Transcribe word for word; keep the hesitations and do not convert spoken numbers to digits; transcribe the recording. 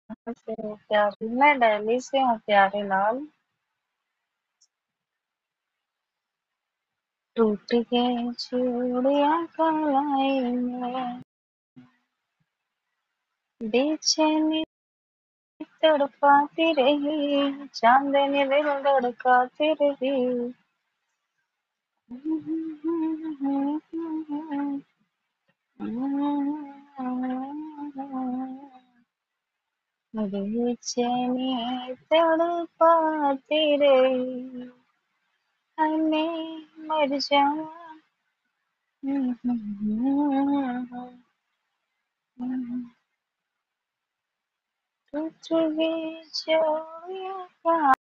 से प्यारी मैं दिल्ली से हूँ प्यारे लाल। टूट गई चूड़ियां कलाई में, बेचैनी तड़पाती रही, चांदनी दिल धड़काती रही। बेचैनी तड़पाती रही, हमें मर जाऊं। टूट गई चूड़ियां